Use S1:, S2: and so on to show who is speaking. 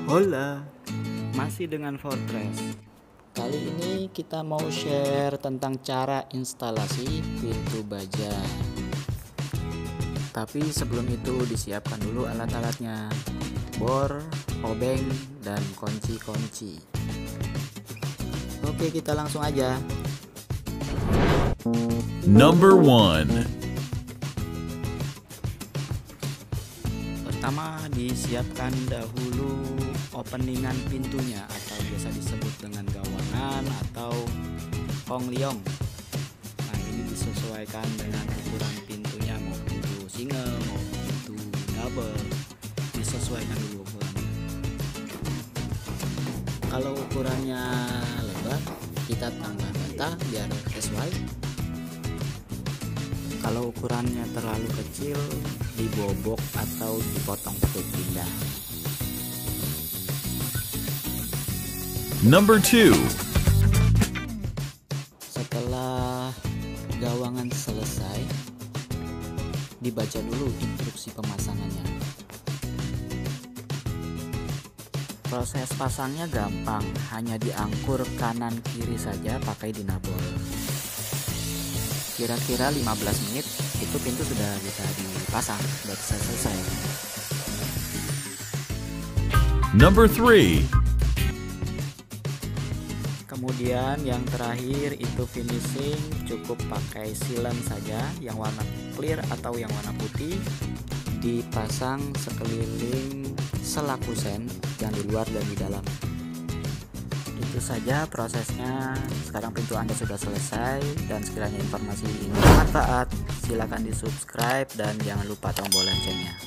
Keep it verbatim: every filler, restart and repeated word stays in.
S1: Hola, masih dengan Fortress.
S2: Kali ini kita mau share tentang cara instalasi pintu baja. Tapi sebelum itu disiapkan dulu alat-alatnya, bor, obeng, dan kunci-kunci. Oke, kita langsung aja.
S3: Number one.
S2: Pertama, disiapkan dahulu openingan pintunya atau biasa disebut dengan gawangan atau kongliong. Nah, ini disesuaikan dengan ukuran pintunya, mau pintu single, mau pintu double, disesuaikan dulu ukurannya. Kalau ukurannya lebar, kita tambah bata biar sesuai. Kalau ukurannya terlalu kecil, dibobok atau dipotong pakai pindah.
S3: Number two.
S2: Setelah gawangan selesai, dibaca dulu instruksi pemasangannya. Proses pasangnya gampang, hanya diangkur kanan kiri saja pakai dinabol. Kira-kira lima belas menit itu pintu sudah bisa dipasang, sudah bisa selesai.
S3: Number three.
S2: Kemudian yang terakhir itu finishing, cukup pakai silen saja yang warna clear atau yang warna putih, dipasang sekeliling selaku sen yang di luar dan di dalam. Itu saja prosesnya. Sekarang pintu Anda sudah selesai, dan sekiranya informasi ini bermanfaat, silakan di subscribe dan jangan lupa tombol loncengnya.